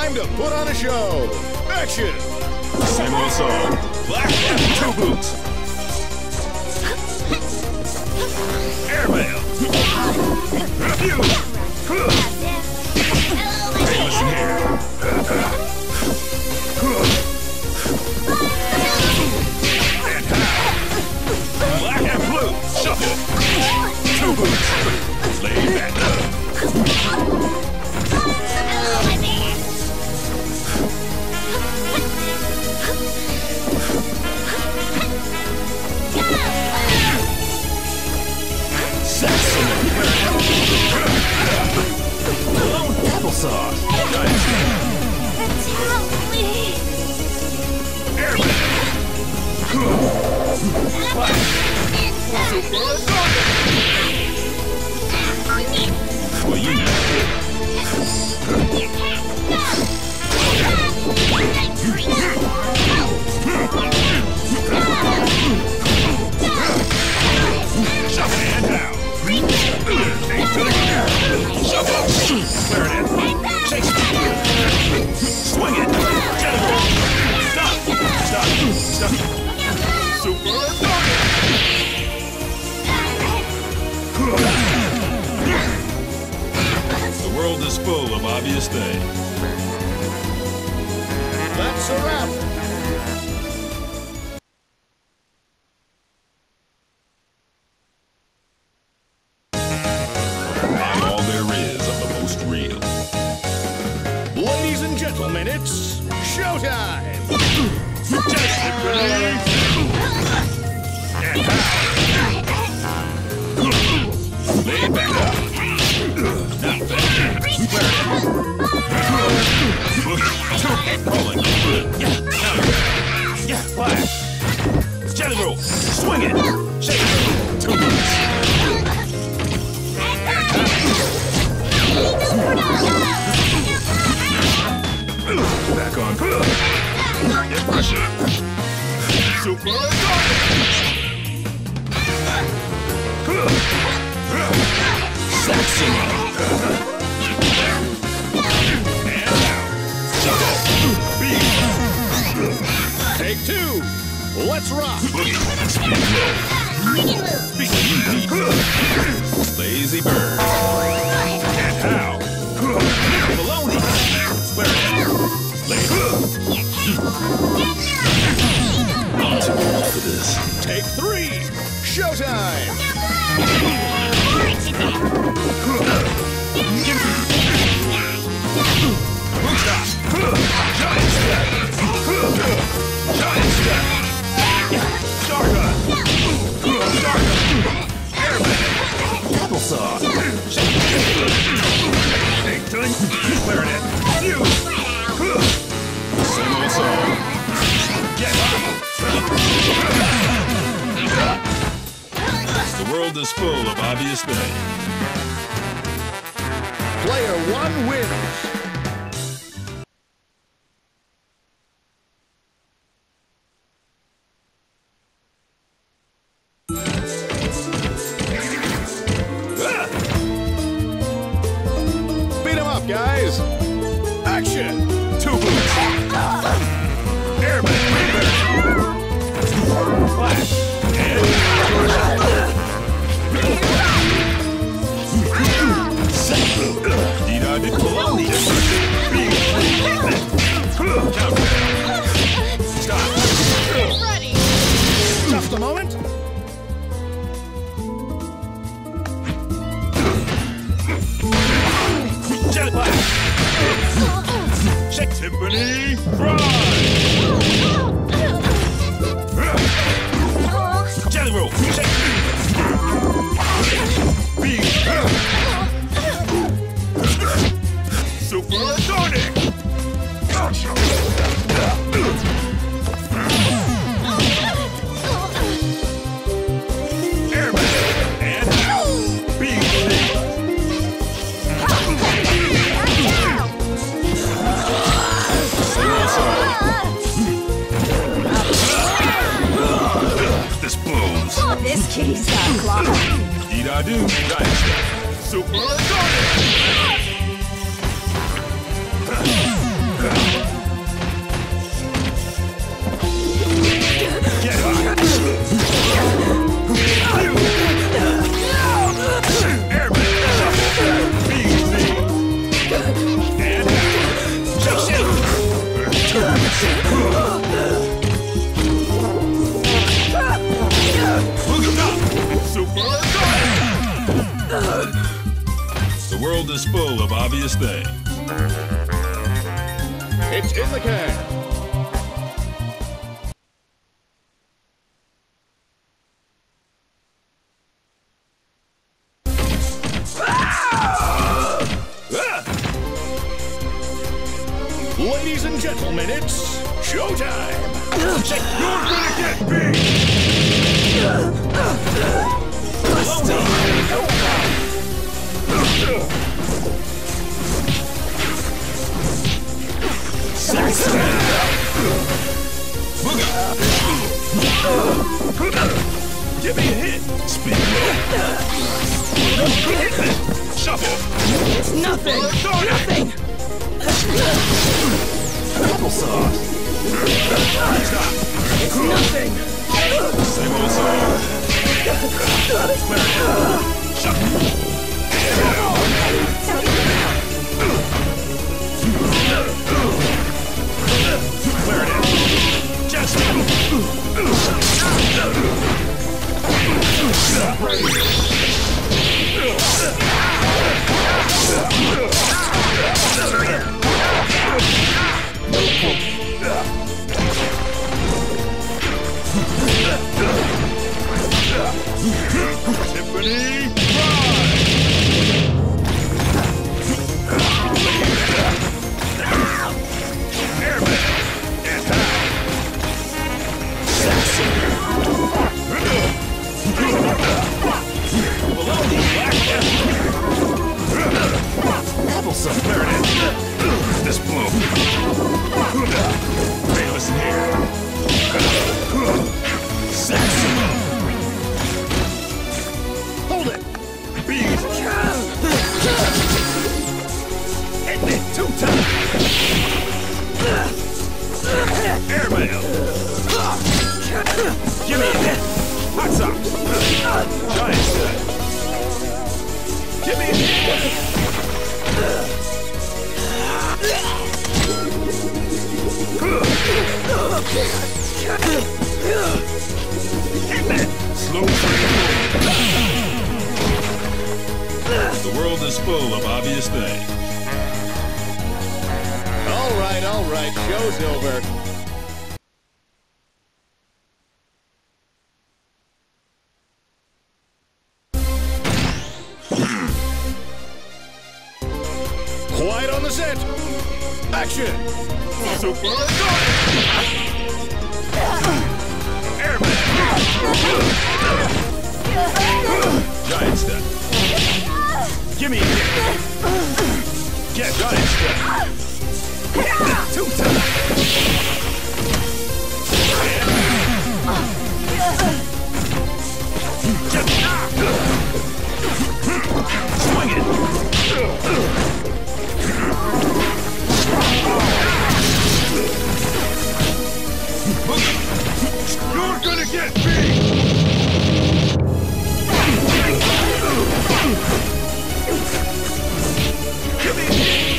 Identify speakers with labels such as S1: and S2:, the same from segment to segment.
S1: Time to put on a show. Action!
S2: Same old song. Black and 2 boots. Airmail. Refuse. Hey, listen here. And how? Black and blue. Shuffle. 2 boots. Lay back. Applesauce. Nice.
S3: Help me!
S2: Airman. Well, you know. Shove hand down. Shove up. Clear it in. Shake it. Swing it. General. Stop. Stop. Stop. Super target. The world is full of obvious things.
S1: That's a wrap.
S2: I'm all there is of the most real.
S1: Ladies and gentlemen, it's showtime!
S2: Just ready. And how? Lay back up. Not bad. Clear it. Boogie. Rolling. Yeah. Flash. Jelly roll. Swing it. Shake it. 2 boots. Back on. Get pressure. Super target. Saxon. And now. Juggle. Beat.
S1: Take 2. Let's rock!
S2: Boogie. Speed low. Beat. Lazy bird. And how? Baloney. Square it. Lazy. I'm too old for this.
S1: Take 3. Showtime!
S2: Stop. Giant step. Giant step. Stargun. Stargun. Airman. Applesauce. Take 2. Clear it in. Fuse. Same old song. Get up. The world is full of obvious things.
S1: Player 1 wins! Beat 'em up, guys! Action!
S2: 2 boots. Airman. Flash. And Dida did Baloney. Counter. Stop.
S3: Ready!
S1: Just a moment!
S2: Jet blast. Shake Tiffany. Fry. Jelly roll. Shake. Beat. Super Sonic. Airman. And beat. This blows.
S3: This kitty's got claws.
S2: Dee-da-do. Giant step. Super Sonic. Get hot. Airman. Easy. And just The world is full of obvious things.
S1: It's in the can. Ladies and gentlemen, it's showtime!
S2: You're gonna get beat!
S1: Give me a hit!
S2: Spin Shuffle!
S3: It's nothing! Nothing!
S2: Applesauce! Stop!
S3: It's nothing!
S2: Same old song! Shuffle! Clear it in! Just Tiffany, Airman, and Applesauce, clear it in. This blow. Hey, listen here.
S1: Hold it!
S2: Bees.
S1: Hit me! Too tough!
S2: Airmail. Give me a hit. Hot socks. Giant set. Give me a hit. Slow The world is full of obvious things.
S1: All right, show's over. Quiet on the set! Action!
S2: Super Airman! Giant step. Give me a hit. Get giant step. Too tough. Swing it. You're gonna get beat! Give me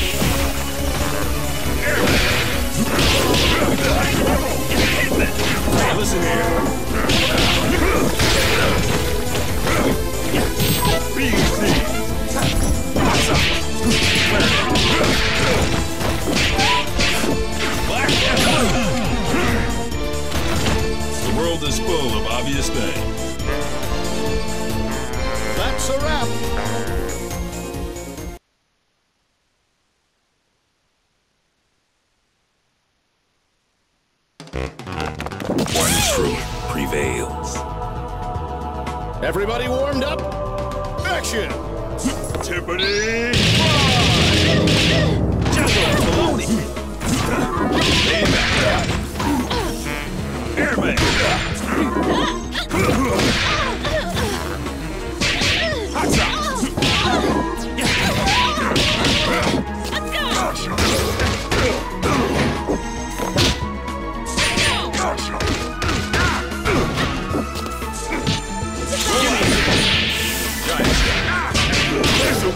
S2: Hey, listen here. Easy. The world is full of obvious things.
S1: That's a wrap!
S2: One truth prevails.
S1: Everybody warmed up? Action!
S2: Tiffany! Juggle baloney! Lean back. Airman! Hot shot!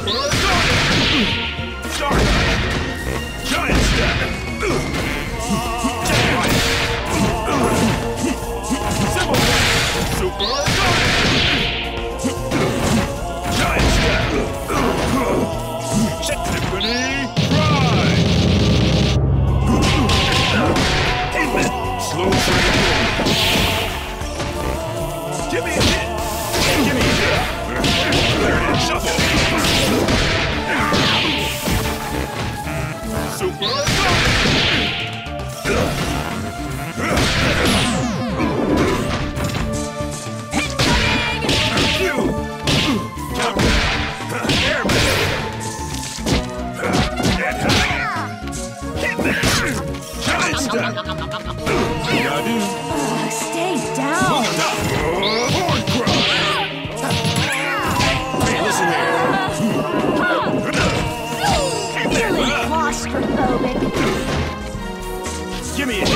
S2: Start! Giant step! Simple step! Super giant step! Check Tiffany! Ride! Keep it! Slow train! Give me a hit! Give me a hit! There it is! Shuffle! Super!
S3: Stay down.
S2: Hey, listen here.
S4: Really claustrophobic.
S2: Give me a hit.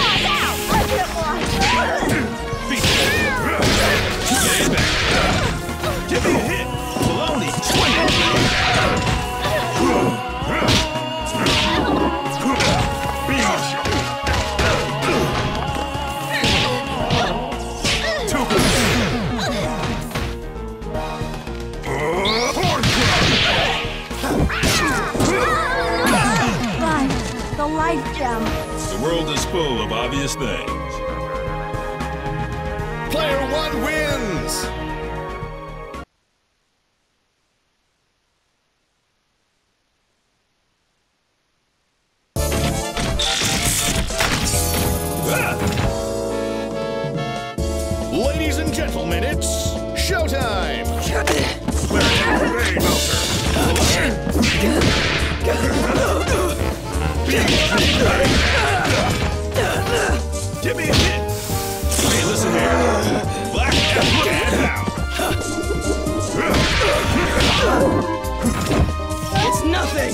S2: Get back. Give me a hit. Baloney. Swing it.
S4: The life gem.
S2: The world is full of obvious things.
S1: Player one wins! Ladies and gentlemen, it's showtime!
S2: Give me a hit! Hey, listen here! Black and look at now!
S3: It's nothing.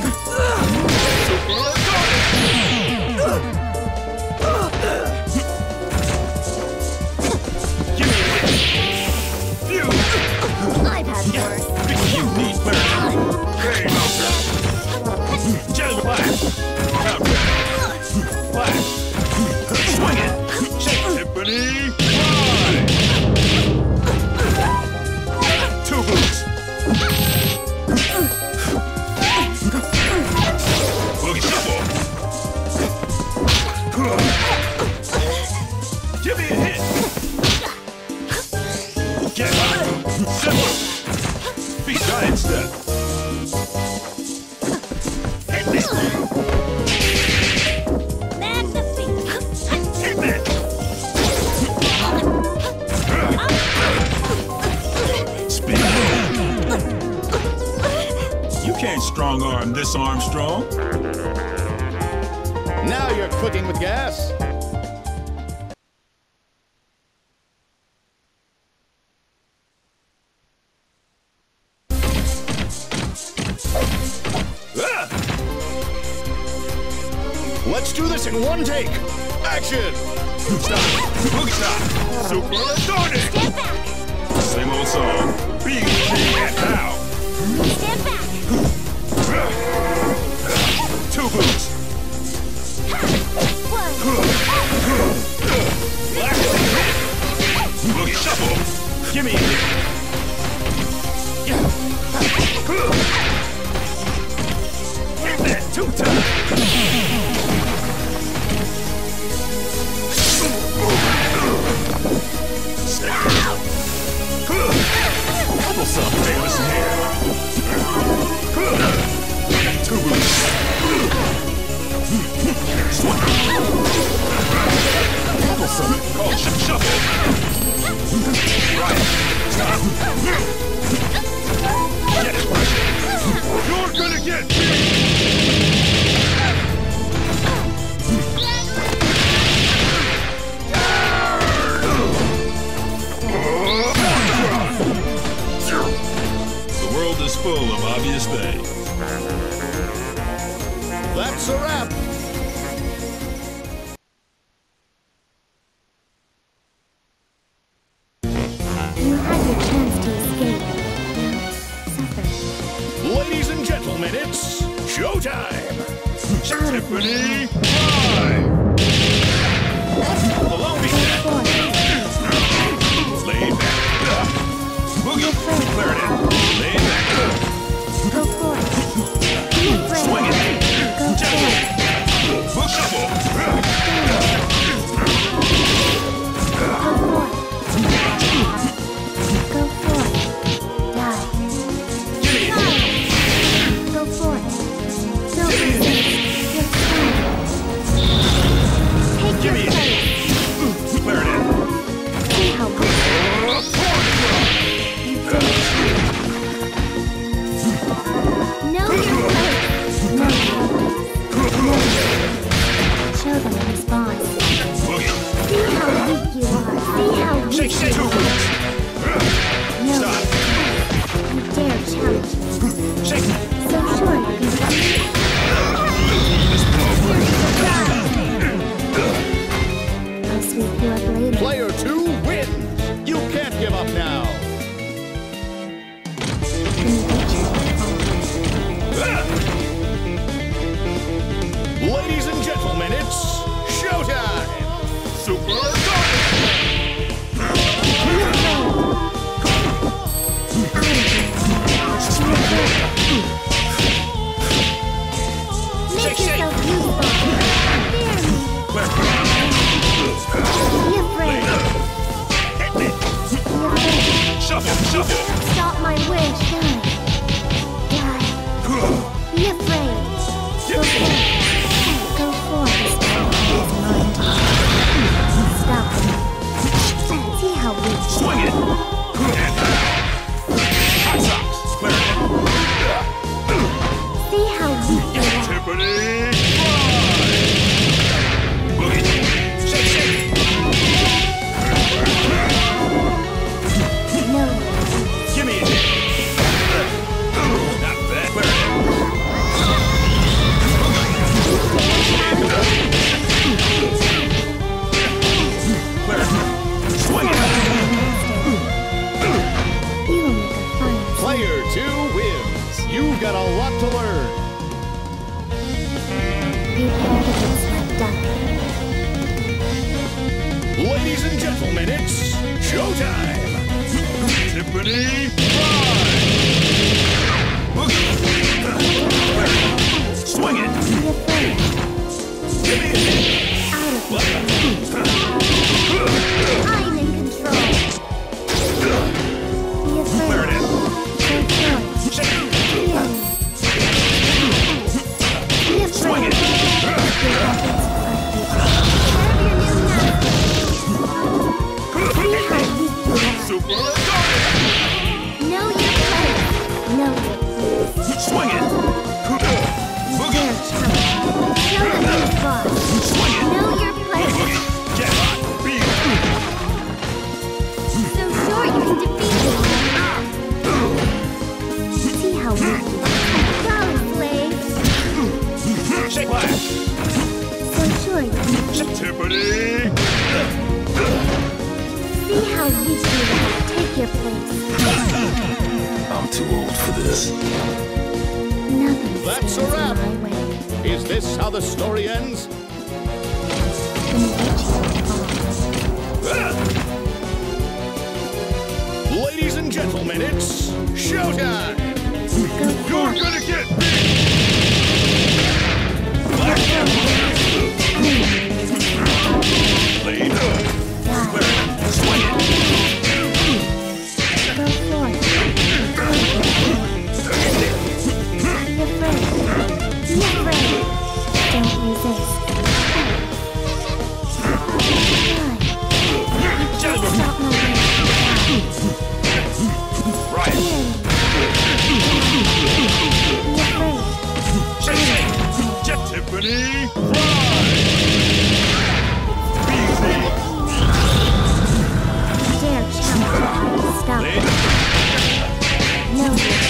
S2: Give me a hit! Phew!
S4: I've had worse.
S2: You need better! Hey, Mountain! Jelly Flash! Mountain! Flash! Swing it! Shake Tiffany! Ride! Two boots! Boogie shuffle! Give me a hit! Get hot! Simple! Be giant step! Hit me!
S4: That's a feat.
S2: Hit me! Spin! You can't strong arm this Armstrong.
S1: Now you're cooking with gas. Let's do this in one take. Action!
S2: Stop! Boogie stop! Super Sonic!
S4: Stand back.
S2: Same old song. Big and how?
S4: Stand back.
S2: Two boots!
S4: One.
S2: Black hit! Boogie shuffle! Give me a hit! Hit that two times! Couple some. Hey, listen here. Two boots. Couple some. Call shuffle. Right. Stop. Get it. You're gonna get me. The world is full of obvious things.
S1: That's a wrap.
S4: You had your chance to escape. Suffer.
S1: Ladies and minutes, showtime!
S2: Tiffany, fly! Below me, lay back. Boogie, clear it in. Lay back.
S4: Go for it. Be afraid.
S2: Swing it.
S4: Go for it.
S2: Push up.
S4: Go for it. Go for it. Die. Go for it. No resist. You're fine. Take your place.
S2: Clear it in.
S4: See how good you did it. Know your place. Know your place. Show them a response. See how weak you are. See how weak
S2: Shake.
S4: you are. No.
S2: Stop.
S4: You dare challenge me.
S2: Shake.
S4: So sure you can fight. I'll sweep you up later.
S1: Player 2 wins! You can't give up now! Ladies and gentlemen, it's showtime! Super
S4: Make yourself useful. Fear me. Be afraid. Be afraid.
S2: Shuffle.
S4: Stop my wish. Die. Be afraid. Go for it. Stop. See how we
S2: Swing it. Hot socks. Clear it in.
S4: see how weak you are.
S2: Tiffany, fly! Boogie. Shake.
S4: No.
S2: Give me a hit. Not bad. Clear it in. Clear it. Swing it.
S4: You will make a fine
S1: Player 2 wins! You've got a lot to learn!
S4: prepare to get swept up.
S1: Ladies and gentlemen, it's showtime!
S2: Tiffany, fly! Boogie. Swing it.
S4: Be afraid.
S2: Give me a hit.
S4: Out of here. I'm in control. Be afraid.
S2: Clear it in.
S4: Go for it.
S2: Shake.
S4: Be afraid.
S2: Swing it.
S4: See how weak you are.
S2: Super.
S4: Know your place. Know your place.
S2: Swing it. Boogie.
S4: Show them who's boss.
S2: Swing it.
S4: Know your place.
S2: Boogie. Get hot. Be
S4: So sure you can defeat me. See how weak you are. Golly, slaves.
S2: Shake flash.
S4: So sure you can defeat me.
S2: Tiffany.
S4: See how weak you are. Take your place.
S2: I'm too old for this.
S4: Nothing
S1: That's a
S4: stands
S1: wrap.
S4: in my way.
S1: Is this how the story ends?
S4: From which you fall.
S1: Ladies and gentlemen, it's showtime!
S2: You're gonna get me! Lead. Swing it.
S4: Go for it. Be afraid. Be afraid. Don't resist. Try. Stop my way.
S2: Right.
S4: Be afraid.
S2: Shake. Jet Tiffany. Fly. Easy.
S4: Dare challenge. Stop.
S2: Lead.
S4: No.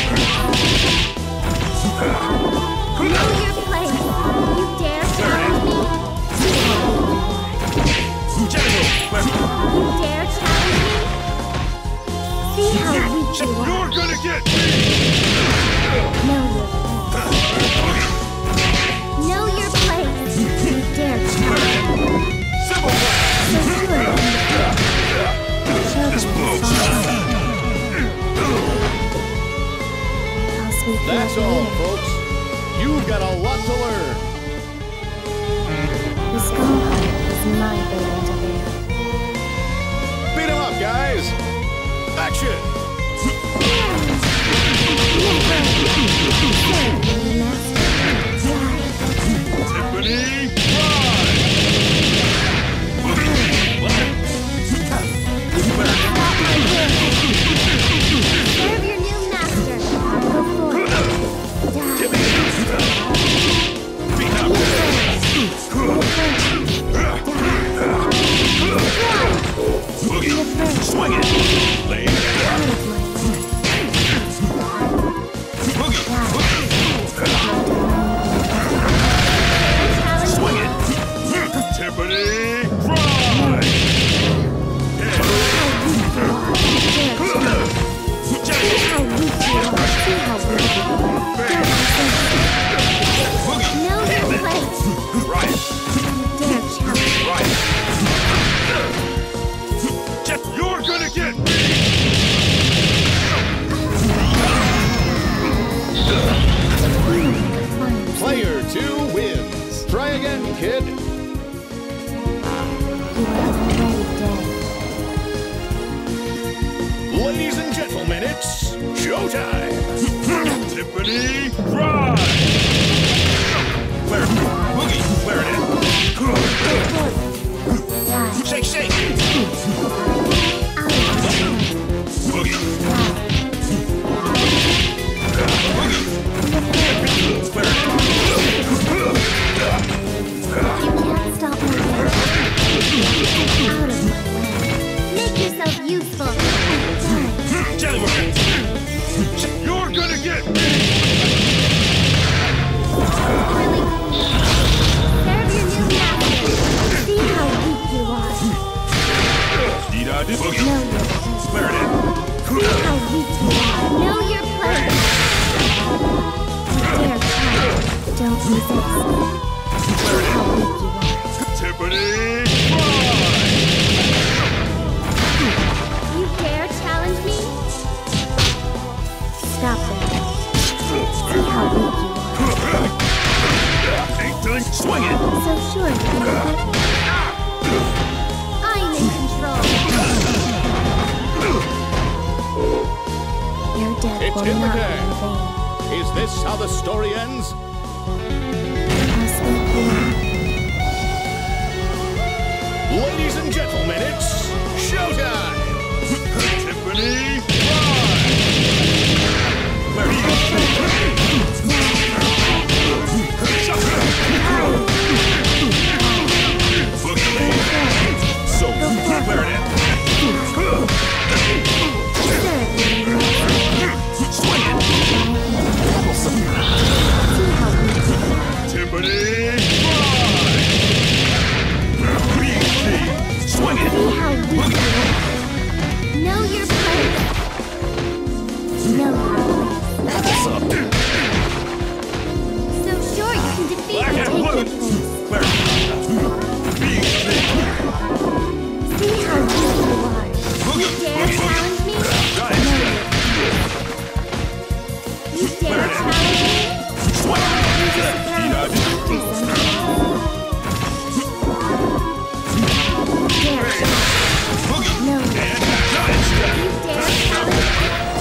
S4: Know your place. You dare challenge me?
S2: General.
S4: You dare challenge me? See how weak you are.
S2: You're gonna get me!
S4: Know your place. Know your place. You dare challenge me.
S2: Simple plan. This blows.
S1: That's all, folks. You've got a lot to learn.
S4: The Skullgirls is my baby to bear.
S1: Beat 'em up, guys. Action.
S2: Tiffany, ride!
S4: Serve your new master. Go for it.
S2: Swing it! Lay it down. Boogie! Swing it! Tiffany, ride! You're gonna get me!
S1: Player 2 wins. Try again, kid.
S4: You are already dead.
S1: Ladies and gentlemen, it's showtime.
S2: Tiffany, ride! Flare, boogie, flare it in. Shake, shake! Boogie. Boogie. Flare it in.
S4: You can't stop me now. Out of my way. Make yourself useful.
S2: Jelly worker. You're gonna get me!
S4: Really? Serve your new master. See how weak you are.
S2: Dee-da-dee, boogie.
S4: Know your place.
S2: Flare it in.
S4: See how weak you are. Know your place. Dare try. Don't resist. See how weak you are.
S2: Tiffany, ride!
S4: You dare challenge me? Stop that. See how weak you are.
S2: Ain't done. Swing it!
S4: So sure you can defeat me. I'm in control. Your death
S1: It's
S4: will
S1: in the
S4: not be
S1: can.
S4: in vain.
S1: Is this how the story ends?
S4: I'll speak here.
S1: Ladies and gentlemen, it's showtime.
S2: Tiffany, ride! Flare it in. Boogie, so flare it in. Swing it! Tiffany, ride! Swing it!
S4: See how weak you are. Know your place. Know your place.
S2: What's up?
S4: So sure you can defeat
S2: Black
S4: and
S2: and
S4: take your
S2: blue.
S4: place.
S2: Flare it.
S4: See how weak you are. You dare challenge me?
S2: Giant step.
S4: You dare challenge me?
S2: Swing it! Dee-da-dee.
S4: Dare
S2: Boogie.
S4: No.
S2: And giant step.
S4: You dare challenge me?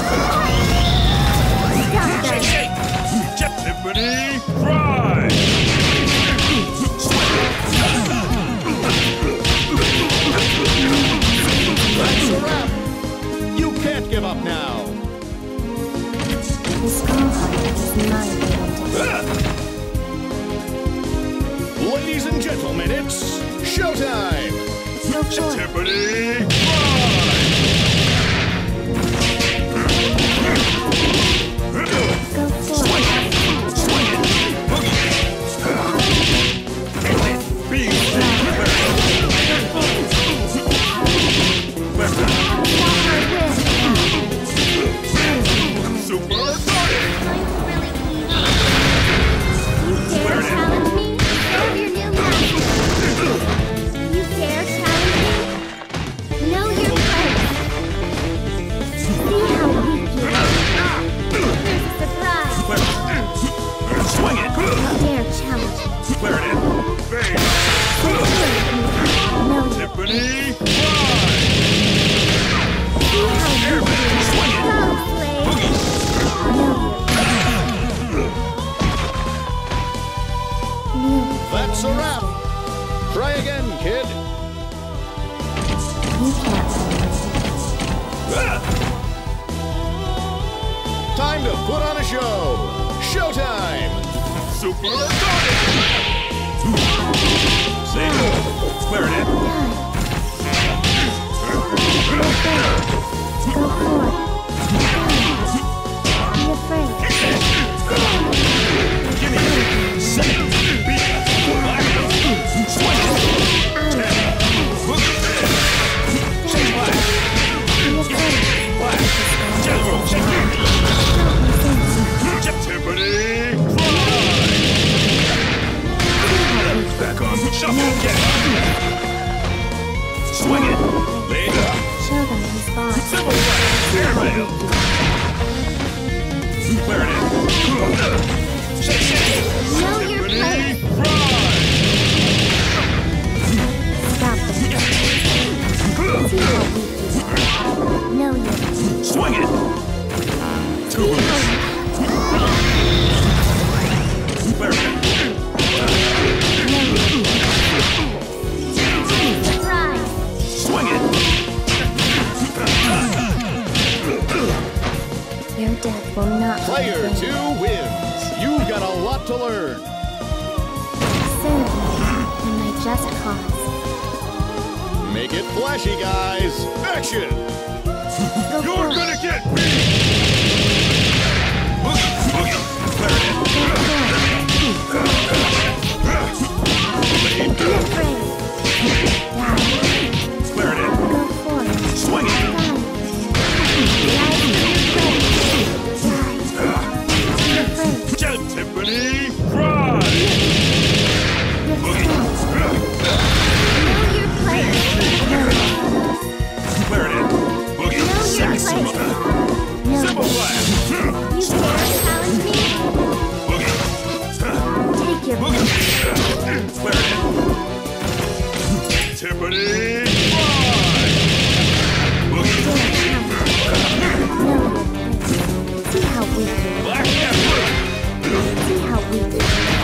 S4: Stop
S2: Shake,
S4: that.
S2: shake. Tiffany, ride! Swing it.
S1: That's a wrap. You can't give up now.
S4: The Skullgirls is my baby.
S1: Ladies and gentlemen, it's showtime.
S4: So sure.
S2: Tiffany, ride!
S4: Go for
S2: Swing
S4: it.
S2: it! Swing it! Boogie! Beam stick! Super Sonic!
S4: I'm really
S1: Time to put on a show. Showtime.
S2: Super Sonic! See? Clear it in.
S4: Go forth. Be afraid.
S2: Give me second beat. Swing it. Change black. Black. General, check it. Timpani. Back on. Shuffle again. Swing it. Later.
S4: Show them his boss.
S2: Simple black. Air rail. Clear it in. Shake, shake.
S4: Know your place. Stop them. See how we do. Know your place.
S2: Swing it. Two moves. Clear it in.
S4: Surprise.
S2: Swing it.
S4: Your death will not be
S1: Player
S4: in
S1: 2 wins. You've got a lot to learn.
S4: Serve me in my just cause.
S1: Make it flashy, guys. Action!
S4: Go
S2: You're
S4: forth.
S2: gonna get me. Boogie, boogie. Clear it in.
S4: Be afraid. Die.
S2: Clear it in.
S4: Go forth.
S2: Swing it. Get Timpani. Fry. Boogie. Clear it in. Boogie. Saxuma. Simple blast. Boogie.
S4: Take your
S2: Boogie. Clear it in. Timpani. Fry. Boogie.
S4: See how we do.
S2: Black and blue.
S4: See how we do.